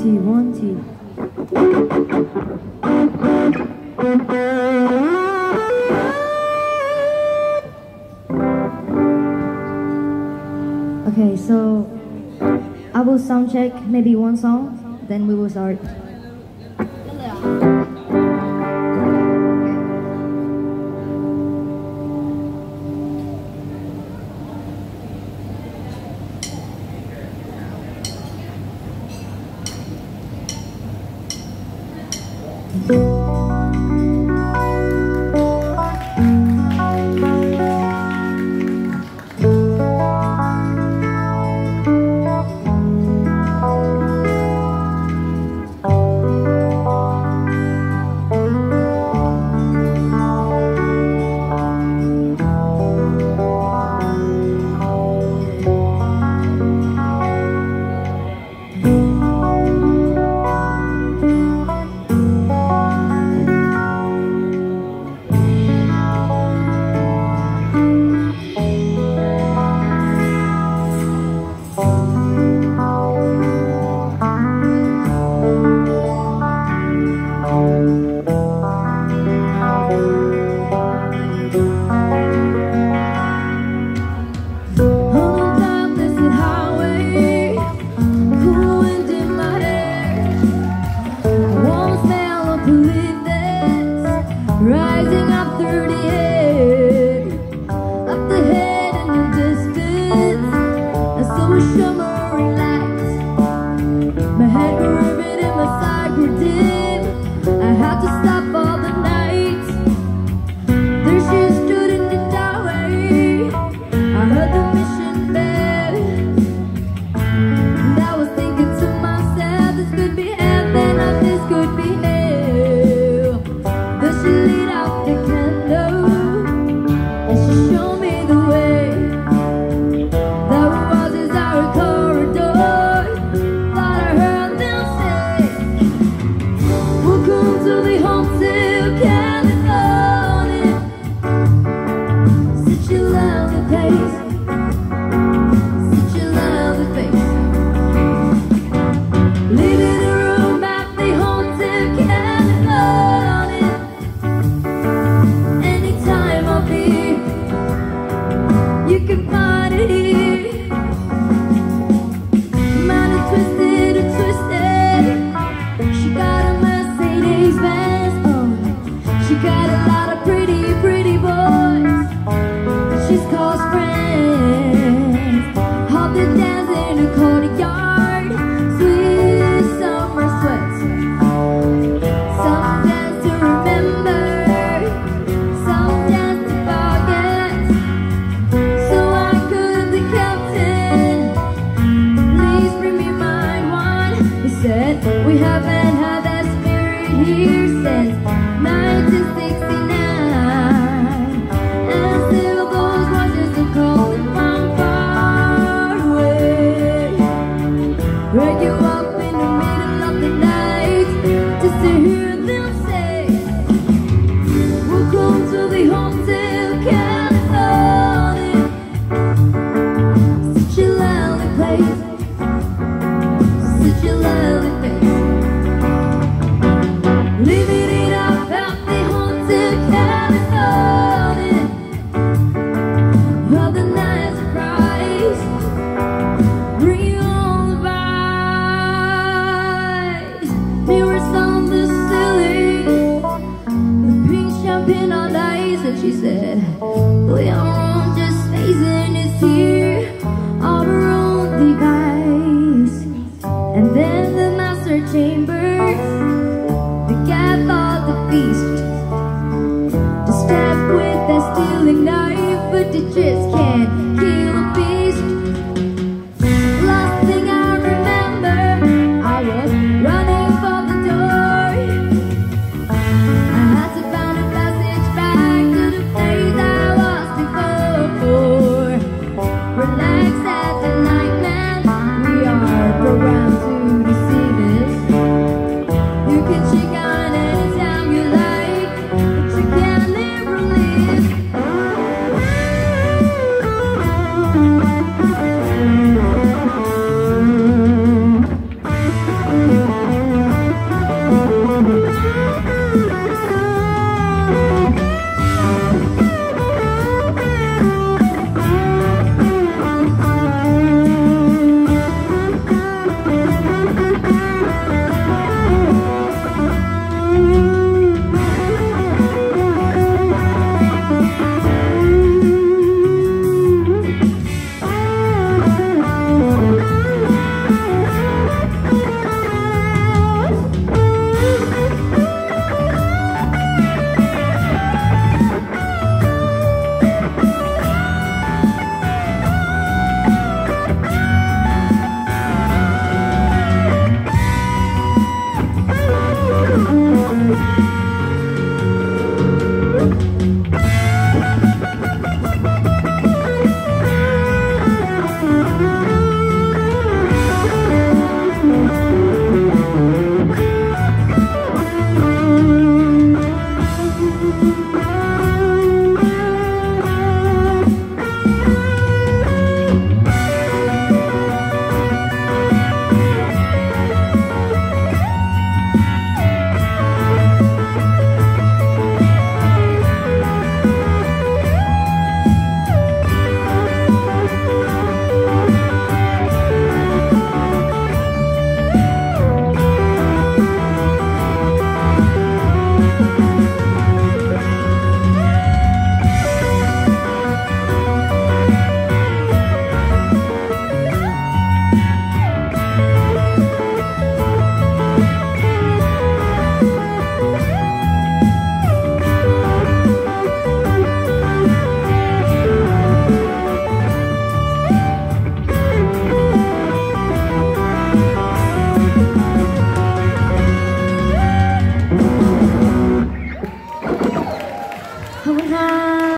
two, 1, 2. Okay, so I will sound check maybe one song, then we will start. Rising up through the air, up the head in the distance, I saw a shimmering light. My head grew ribbon and my side grew dim. I had to stop all the nights. There she stood in the doorway. I heard the mission bell, and I was thinking to myself, this could be heaven or this could be hell. Then she lit out the candle and she showed me the way. There was this our corridor. Thought I heard them say, welcome to the Hotel California. Such a lovely place, such a lovely place. Living in a room at the Hotel California. Anytime I'll be, you can find it here. Might have twisted or twisted. She got a Mercedes Benz, oh. She got a lot of pretty, pretty boys. She's close friends. How they dance in a courtyard. Sweet summer sweats. Some dance to remember, some dance to forget. So I could the captain, please bring me my wine. He said, we haven't had that spirit here since 1969. And still those voices are calling from far away. Wake you up in the middle of the night just to hear them say, welcome to the Hotel California. Such a lovely place, such a lovely place.